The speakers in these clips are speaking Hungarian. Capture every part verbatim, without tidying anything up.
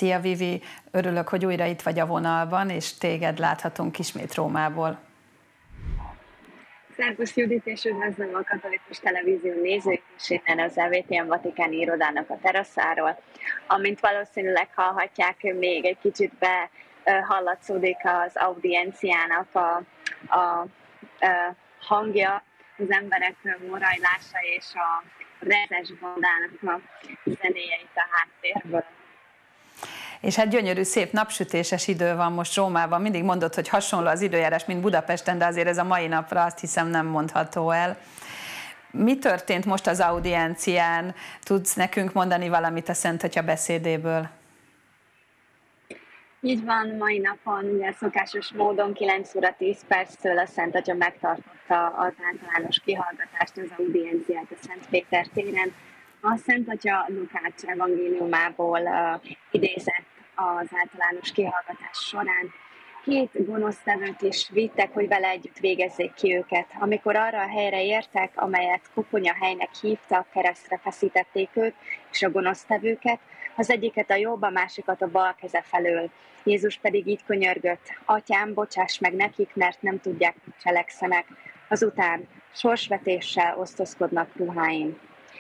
Szia Vivi, örülök, hogy újra itt vagy a vonalban, és téged láthatunk ismét Rómából. Szervusz Judit, és üdvözlöm a Katolikus Televízió nézőit is innen az e vé té em Vatikáni Irodának a teraszáról. Amint valószínűleg hallhatják, még egy kicsit be hallatszódik az audienciának a, a, a hangja, az emberek morajlása és a rezes bandának a zenéje itt a háttérből. És hát gyönyörű, szép napsütéses idő van most Rómában. Mindig mondod, hogy hasonló az időjárás, mint Budapesten, de azért ez a mai napra azt hiszem nem mondható el. Mi történt most az audiencián? Tudsz nekünk mondani valamit a Szent Atya beszédéből? Így van, mai napon ugye szokásos módon kilenc óra tíz perctől a Szent Atya megtartotta az általános kihallgatást, az audienciát a Szent Péter téren. A Szent Atya Lukács evangéliumából uh, idézett az általános kihallgatás során. Két gonosztevőt is vittek, hogy vele együtt végezzék ki őket. Amikor arra a helyre értek, amelyet koponyahelynek hívtak, keresztre feszítették őt és a gonosztevőket, az egyiket a jobb, a másikat a bal keze felől. Jézus pedig így könyörgött: Atyám, bocsáss meg nekik, mert nem tudják, mit cselekszenek. Azután sorsvetéssel osztozkodnak ruháim.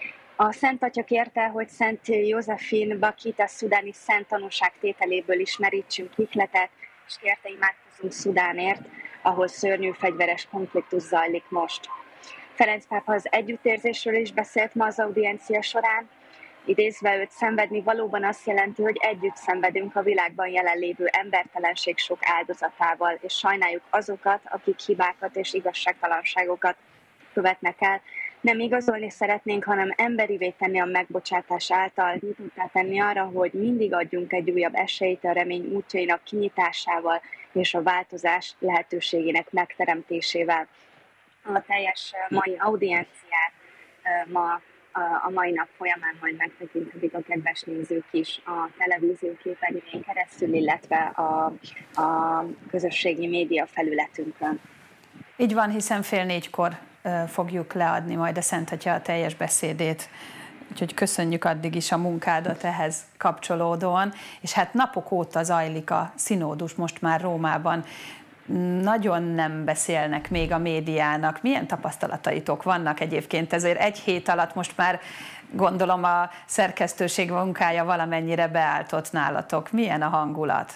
A Szent Atya kérte, hogy Szent Józsefin Bakita szudáni szent tanúságtételéből ismerítsünk ihletet, és kérte, imádkozzunk Szudánért, ahol szörnyű fegyveres konfliktus zajlik most. Ferenc pápa az együttérzésről is beszélt ma az audiencia során. Idézve őt, szenvedni valóban azt jelenti, hogy együtt szenvedünk a világban jelenlévő embertelenség sok áldozatával, és sajnáljuk azokat, akik hibákat és igazságtalanságokat követnek el. Nem igazolni szeretnénk, hanem emberivé tenni a megbocsátás által, nyitottá tenni arra, hogy mindig adjunk egy újabb esélyt a remény útjainak kinyitásával és a változás lehetőségének megteremtésével. A teljes mai audienciát ma a mai nap folyamán majd megtekinthetik a kedves nézők is a televízió képernyőjén keresztül, illetve a, a közösségi média felületünkön. Így van, hiszen fél négykor fogjuk leadni majd a Szent Atya a teljes beszédét. Úgyhogy köszönjük addig is a munkádat ehhez kapcsolódóan. És hát napok óta zajlik a szinódus most már Rómában. Nagyon nem beszélnek még a médiának. Milyen tapasztalataitok vannak egyébként? Ezért egy hét alatt most már gondolom a szerkesztőség munkája valamennyire beáltott nálatok. Milyen a hangulat?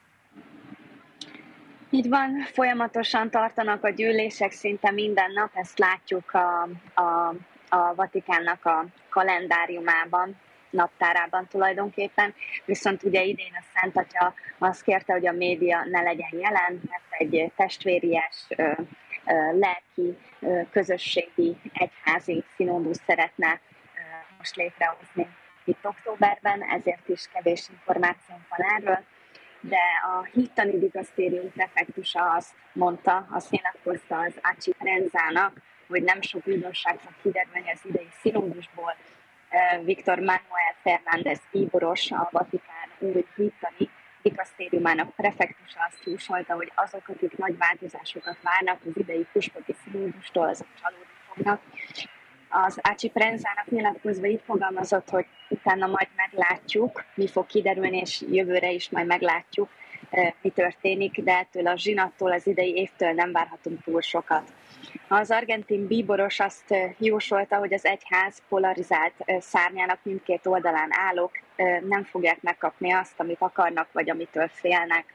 Így van, folyamatosan tartanak a gyűlések szinte minden nap, ezt látjuk a, a, a Vatikánnak a kalendáriumában, naptárában tulajdonképpen, viszont ugye idén a Szent Atya azt kérte, hogy a média ne legyen jelen, mert egy testvéries, lelki, közösségi, egyházi szinódus szeretne most létrehozni itt októberben, ezért is kevés információnk van erről, de a hittani dikasztérium prefektusa azt mondta, azt nyilatkozta az Aci Prenzának, hogy nem sok újdonság fog kiderülni az idei szinódusból. Viktor Manuel Fernández bíboros, a Vatikán új hittani dikasztériumának prefektusa azt jósolta, hogy azok, akik nagy változásokat várnak az idei püspöki szinódustól, azok csalódni fognak. Az Aci Prenzának nyilatkozva így fogalmazott, hogy utána majd meglátjuk, mi fog kiderülni, és jövőre is majd meglátjuk, mi történik, de ettől a zsinattól, az idei évtől nem várhatunk túl sokat. Az argentin bíboros azt jósolta, hogy az egyház polarizált szárnyának mindkét oldalán állók nem fogják megkapni azt, amit akarnak, vagy amitől félnek.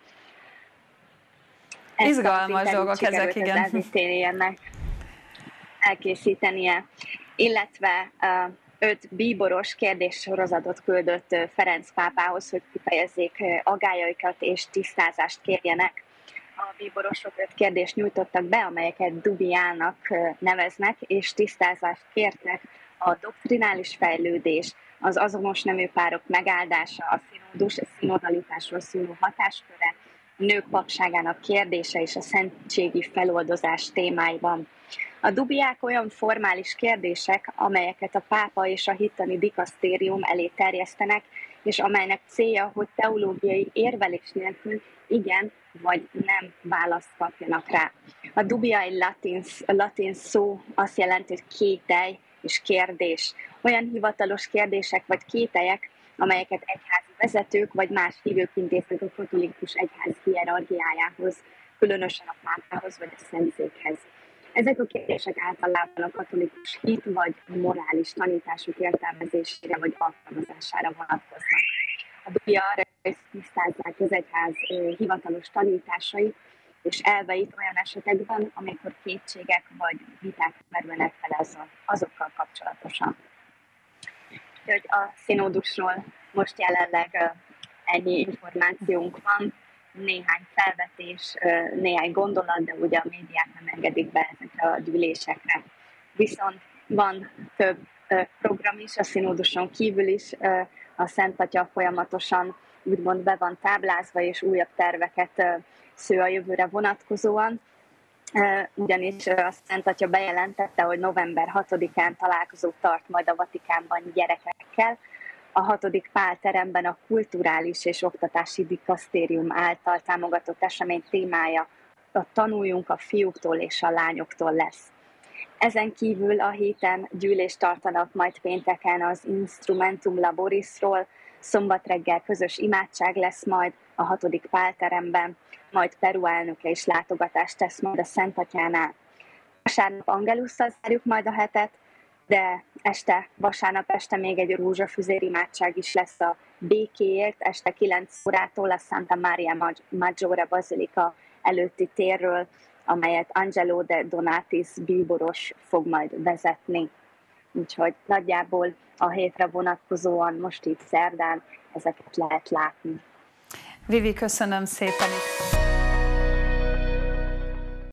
Ezt izgalmas dolgok ezek, igen. Ennek elkészítenie, illetve uh, öt bíboros kérdéssorozatot küldött Ferenc pápához, hogy kifejezzék aggályaikat és tisztázást kérjenek. A bíborosok öt kérdést nyújtottak be, amelyeket dubiának neveznek, és tisztázást kértek a doktrinális fejlődés, az azonos nemű párok megáldása, a szinódus, a szinodalitásról szóló hatásköre, a nők papságának kérdése és a szentségi feloldozás témáiban. A dubiák olyan formális kérdések, amelyeket a pápa és a hittani dikasztérium elé terjesztenek, és amelynek célja, hogy teológiai érvelés nélkül igen vagy nem választ kapjanak rá. A dubia egy latin, latin szó, azt jelenti, hogy kételj és kérdés. Olyan hivatalos kérdések vagy kételyek, amelyeket egyházi vezetők vagy más hívők intéznek a katolikus egyház hierarchiájához, különösen a pápához vagy a Szentszékhez. Ezek a kérdések általában a katolikus hit vagy morális tanítások értelmezésére vagy alkalmazására vonatkoznak. A Biblia arra is tisztázzák az egyház hivatalos tanításait és elveit olyan esetekben, amikor kétségek vagy viták merülnek fel azokkal kapcsolatosan. Úgyhogy a színódusról most jelenleg ennyi információnk van, néhány felvetés, néhány gondolat, de ugye a médiák nem engedik be ezekre a gyűlésekre. Viszont van több program is, a színóduson kívül is, a Szent Atya folyamatosan úgymond be van táblázva, és újabb terveket sző a jövőre vonatkozóan. Ugyanis a Szent Atya bejelentette, hogy november hatodikán találkozót tart majd a Vatikánban gyerekekkel. A hatodik Pál teremben a kulturális és oktatási dikasztérium által támogatott esemény témája a Tanuljunk a fiúktól és a lányoktól lesz. Ezen kívül a héten gyűlést tartanak majd pénteken az Instrumentum Laborisról, szombat reggel közös imádság lesz majd a hatodik Pál teremben, majd Peru elnöke is látogatást tesz majd a Szent Atyánál. Vasárnap Angelusszal zárjuk majd a hetet, de este, vasárnap este még egy rózsafüzér imádság is lesz a békéért, este kilenc órától a Santa Maria Maggiore Bazilika előtti térről, amelyet Angelo de Donatis bíboros fog majd vezetni. Úgyhogy nagyjából a hétre vonatkozóan most itt szerdán ezeket lehet látni. Vivi, köszönöm szépen!